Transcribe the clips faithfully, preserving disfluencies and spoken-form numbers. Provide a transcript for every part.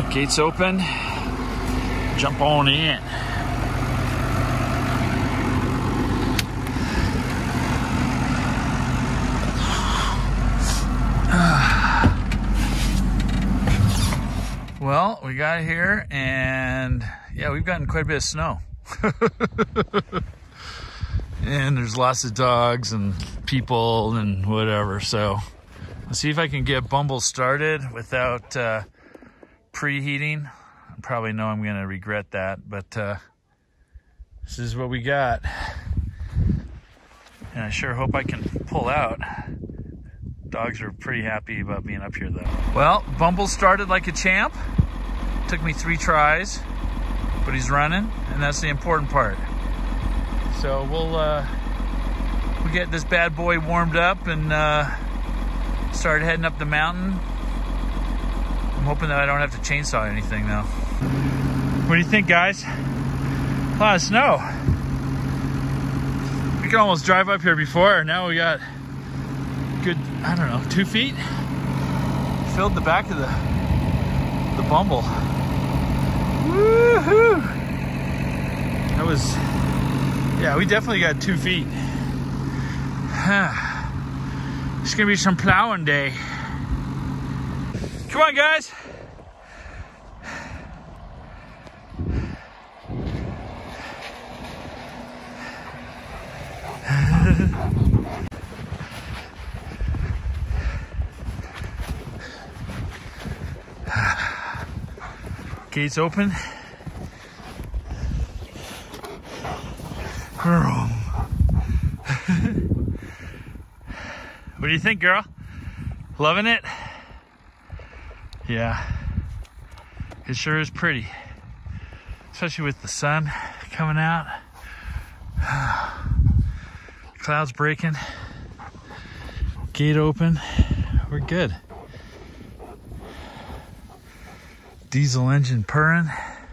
Gates open. Jump on in. Well, we got here, and yeah, we've gotten quite a bit of snow. And there's lots of dogs and people and whatever, so let's see if I can get Bumble started without uh, preheating. I probably know I'm going to regret that, but uh, this is what we got. And I sure hope I can pull out. Dogs are pretty happy about being up here, though. Well, Bumble started like a champ. Took me three tries, but he's running, and that's the important part. So we'll uh, we'll get this bad boy warmed up and uh, start heading up the mountain. I'm hoping that I don't have to chainsaw anything, though. What do you think, guys? A lot of snow. We could almost drive up here before. Now we got good, I don't know, two feet. Filled the back of the the Bumble. Woohoo! That was, yeah, we definitely got two feet. It's gonna be some plowing day. Come on, guys. Gates open. Girl. What do you think, girl? Loving it? Yeah. It sure is pretty. Especially with the sun coming out. Clouds breaking. Gate open. We're good. Diesel engine purring.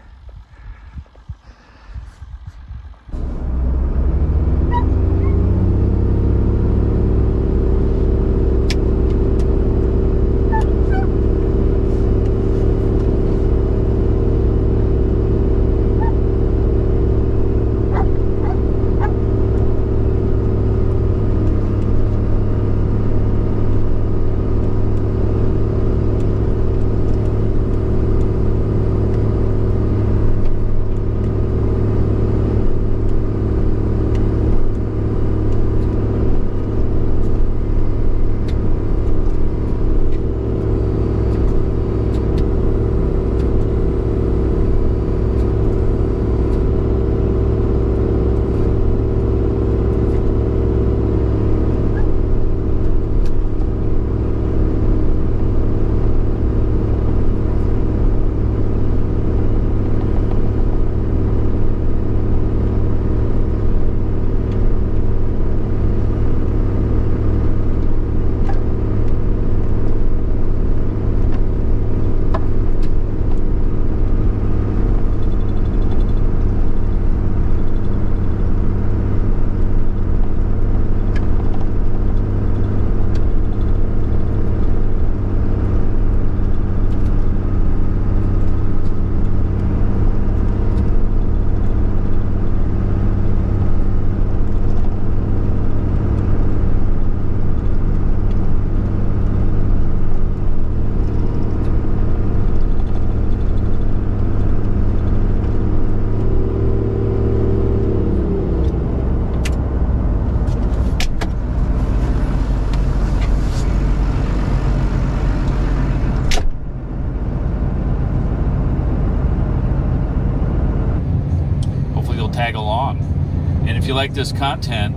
Tag along. And if you like this content,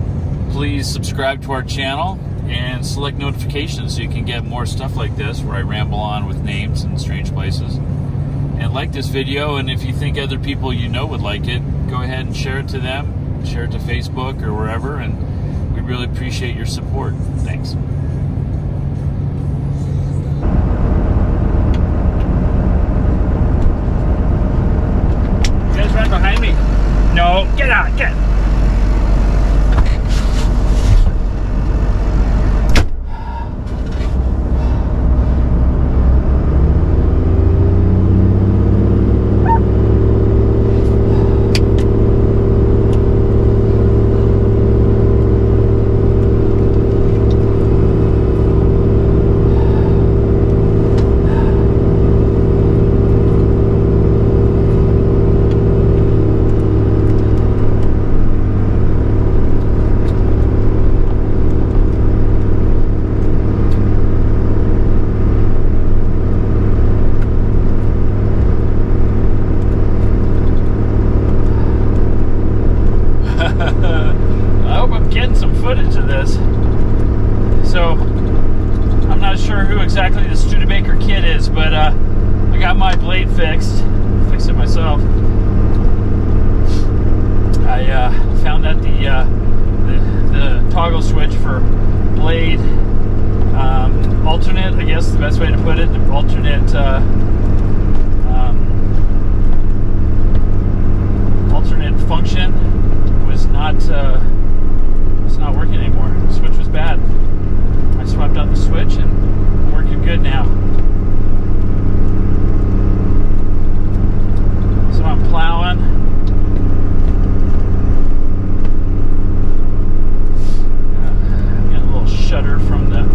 please subscribe to our channel and select notifications so you can get more stuff like this where I ramble on with names and strange places. And like this video, and if you think other people you know would like it, go ahead and share it to them, share it to Facebook or wherever, and we really appreciate your support. Thanks. You guys right behind me. No, get out, get. it is, but uh, I got my blade fixed. Fixed it myself. I uh, found that the, uh, the the toggle switch for blade um, alternate, I guess the best way to put it, the alternate uh, um, alternate function was not uh, was not working anymore. The switch was bad. I swapped out the switch and I'm working good now. So I'm plowing. Shutter from the,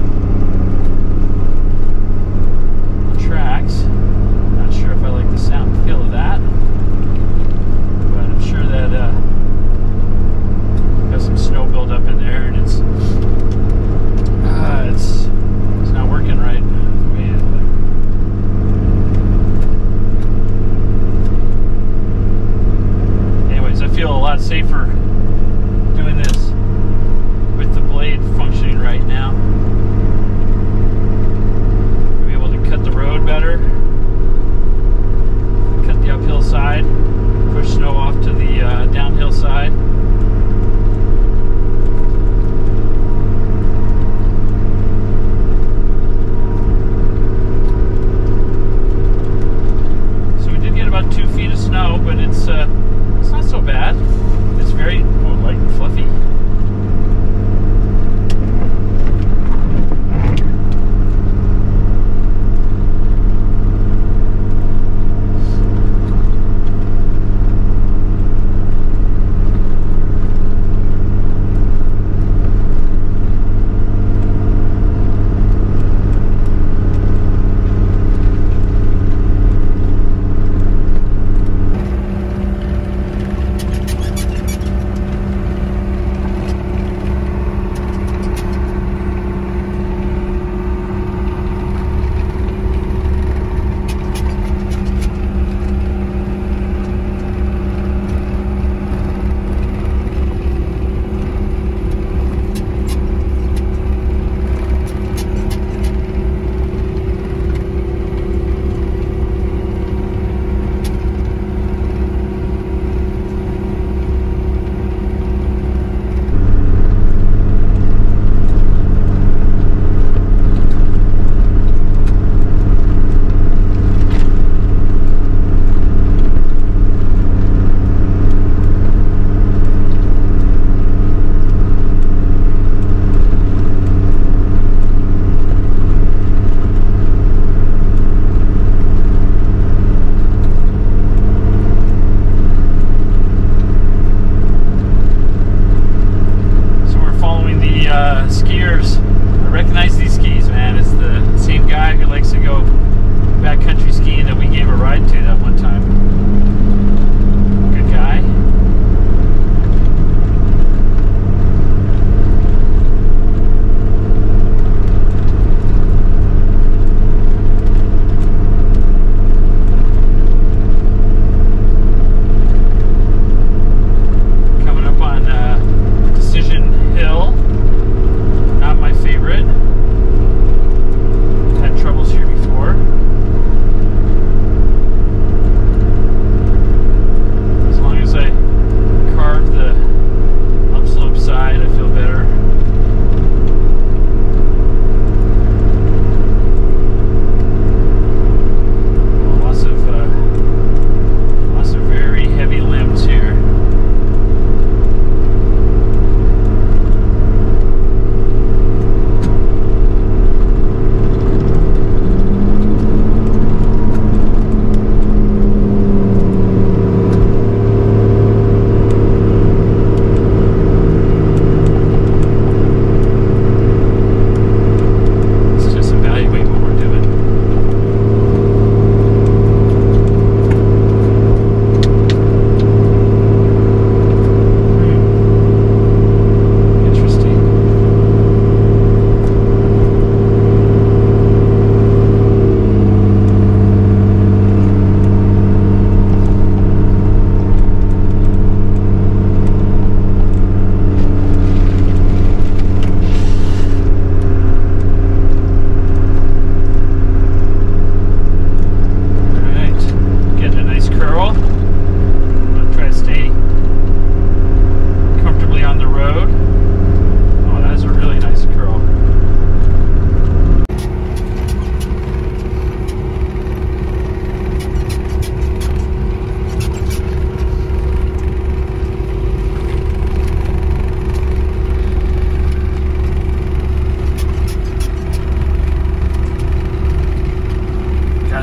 the tracks. Not sure if I like the sound and feel of that, but I'm sure that uh, got some snow buildup in there, and it's uh, it's it's not working right.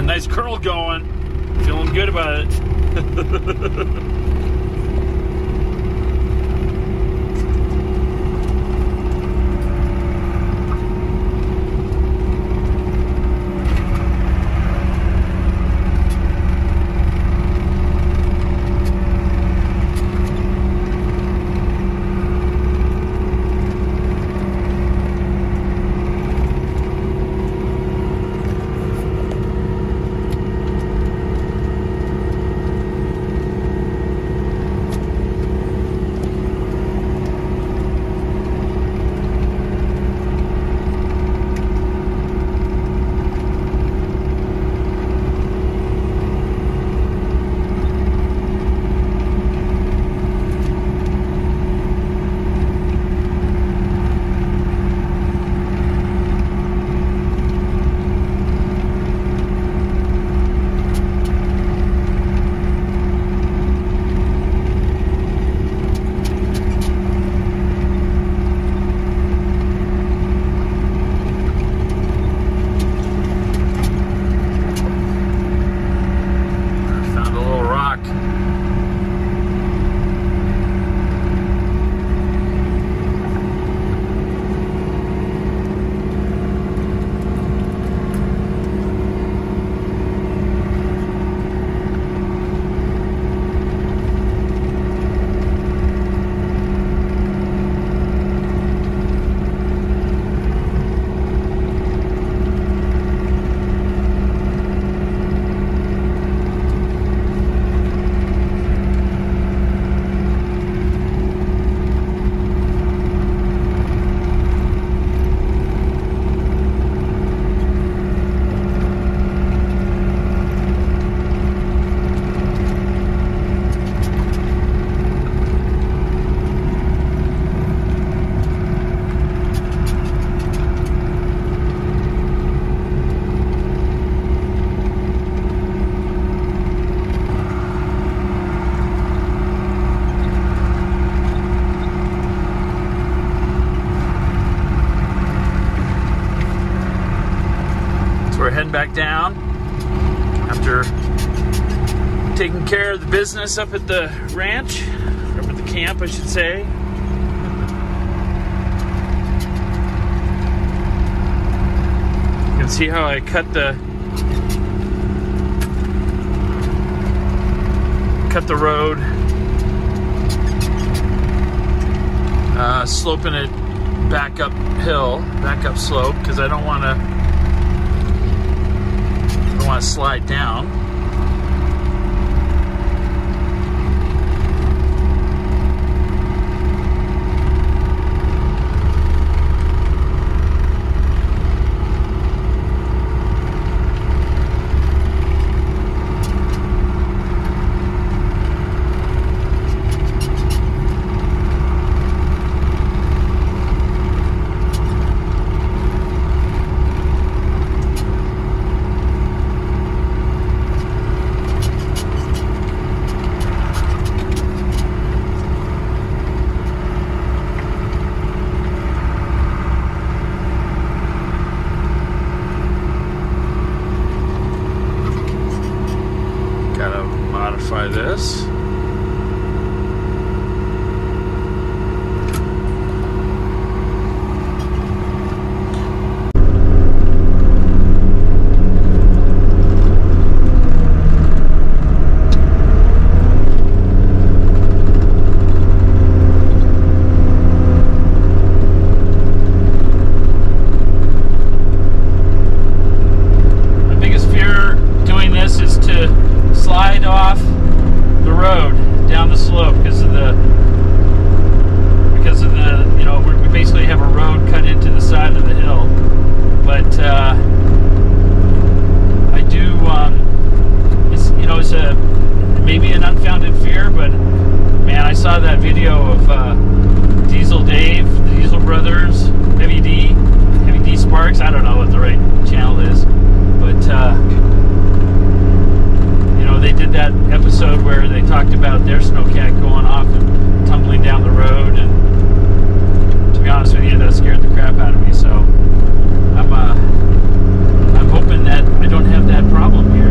nice curl going. Feeling good about it. We're heading back down after taking care of the business up at the ranch, or up at the camp, I should say. You can see how I cut the cut the road, uh, sloping it back uphill, back up slope, because I don't want to. I want to slide down. Modify this. My biggest fear doing this is to slide off the road down the slope because of the because of the you know we basically have a road cut into the side of the hill, but uh, I do um, it's you know it's a maybe an unfounded fear, but man, I saw that video of uh, Diesel Dave, the Diesel Brothers, Heavy D, Heavy D Sparks. I don't know what the right channel is, but. Uh, They did that episode where they talked about their Snowcat going off and tumbling down the road, and to be honest with you, that scared the crap out of me. So I'm uh, I'm hoping that I don't have that problem here.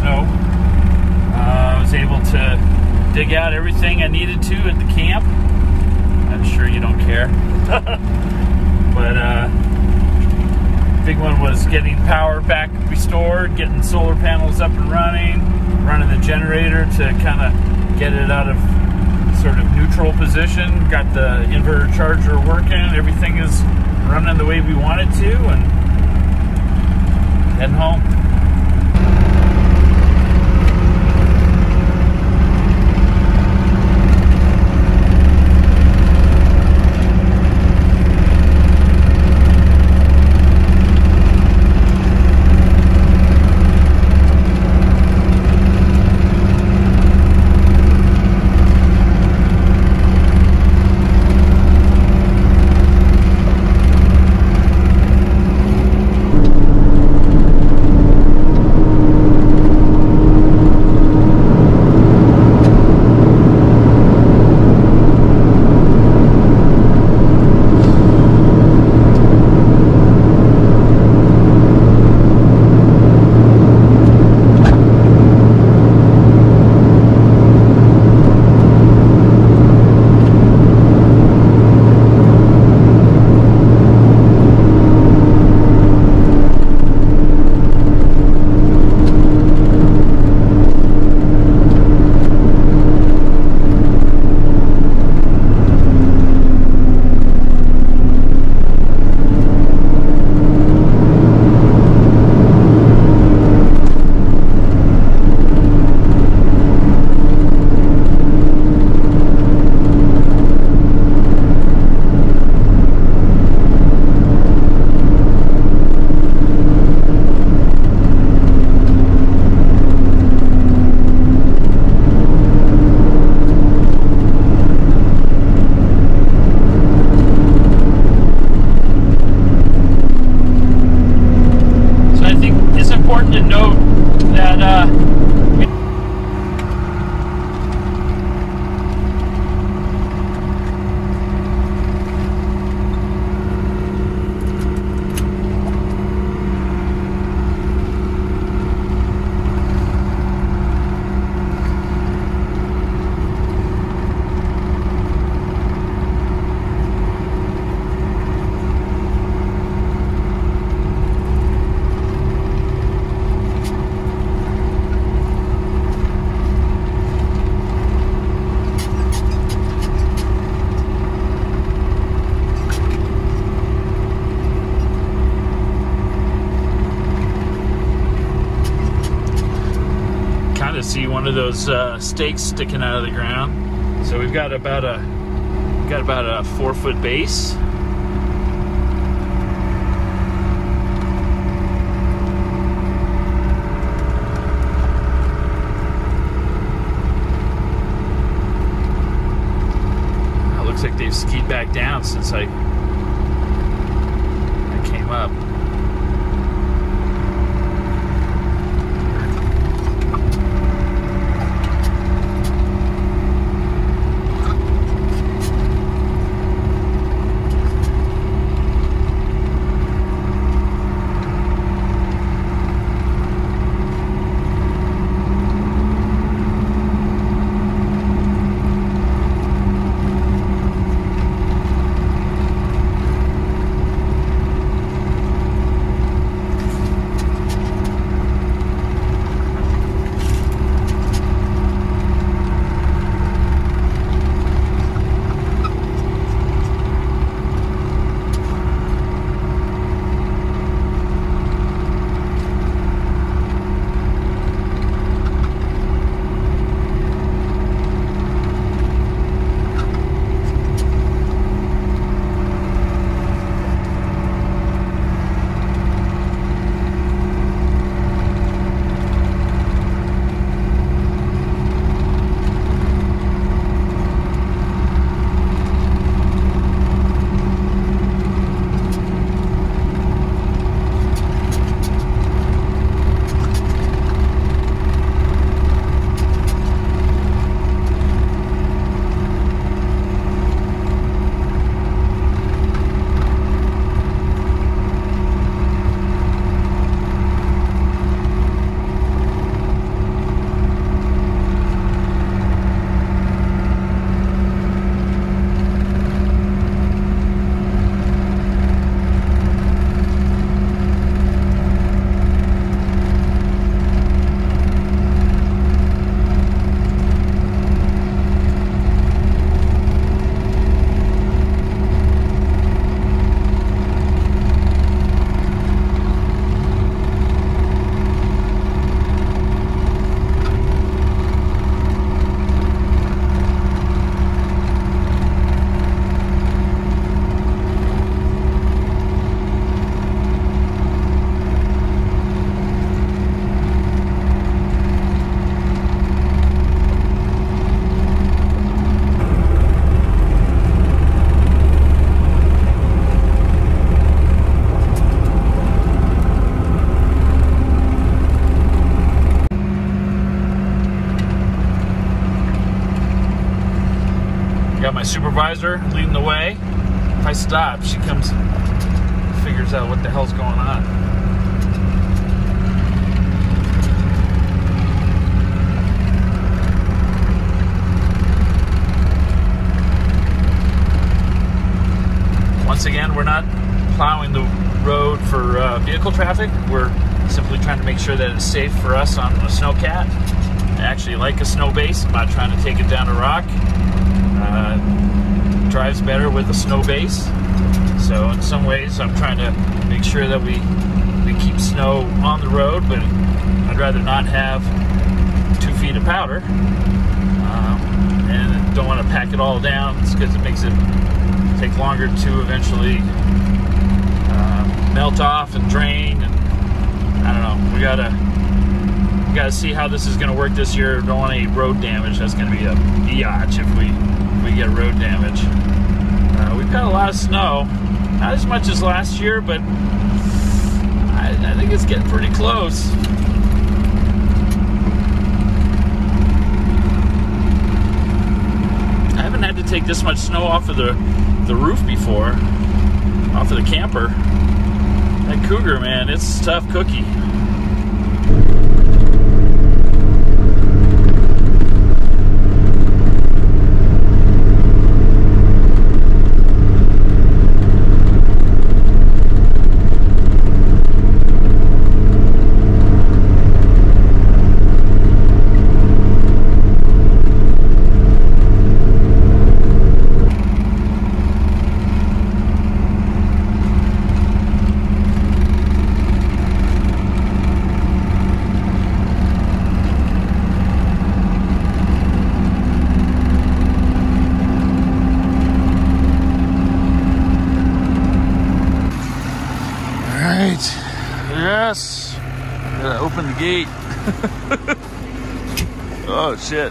snow. Uh, I was able to dig out everything I needed to at the camp. I'm sure you don't care. But uh, big one was getting power back restored, getting solar panels up and running, running the generator to kind of get it out of sort of neutral position. Got the inverter charger working. Everything is running the way we want it to, and heading home. See one of those uh, stakes sticking out of the ground. So we've got about a got about a four foot base. Oh, looks like they've skied back down since I I came up. Got my supervisor leading the way. If I stop, she comes and figures out what the hell's going on. Once again, we're not plowing the road for uh, vehicle traffic. We're simply trying to make sure that it's safe for us on a Snowcat. I actually like a snow base. I'm not trying to take it down a rock. Uh, drives better with a snow base. So in some ways, I'm trying to make sure that we we keep snow on the road, but I'd rather not have two feet of powder. Um, and don't want to pack it all down because it makes it take longer to eventually uh, melt off and drain. And I don't know. We gotta we gotta see how this is gonna work this year. Don't want any road damage. That's gonna be a biatch if we if we get road damage. Uh, we've got a lot of snow, not as much as last year, but I, I think it's getting pretty close. I haven't had to take this much snow off of the the roof before, off of the camper. That Cougar, man, it's a tough cookie. Yes, gotta open the gate. Oh shit.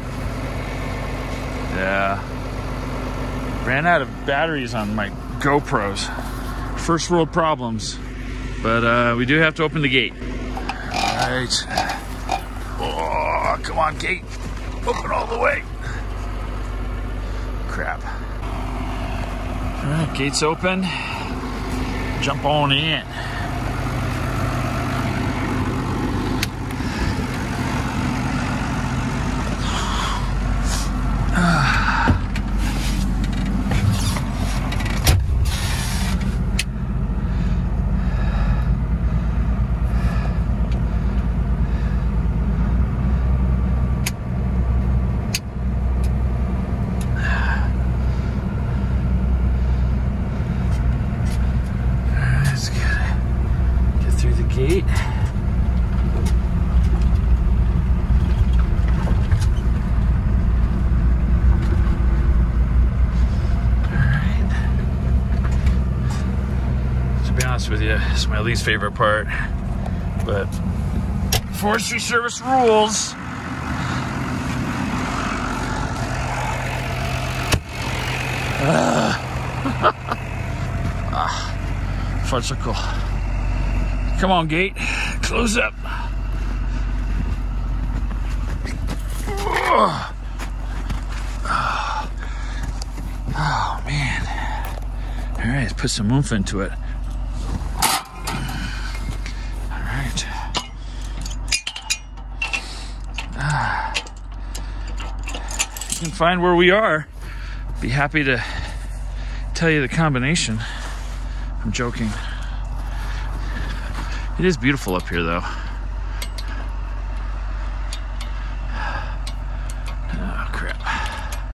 Yeah. Ran out of batteries on my GoPros. First world problems. But uh, we do have to open the gate. Alright. Oh, come on, gate. Open all the way. Crap. Alright, gate's open. Jump on in. Gate. Alright. To be honest with you, it's my least favorite part, but Forestry Service rules. Ah, fudgesicle. Come on, gate. Close up. Oh, oh. Oh man. All right, let's put some oomph into it. All right. Ah. If you can find where we are, be happy to tell you the combination. I'm joking. It is beautiful up here, though.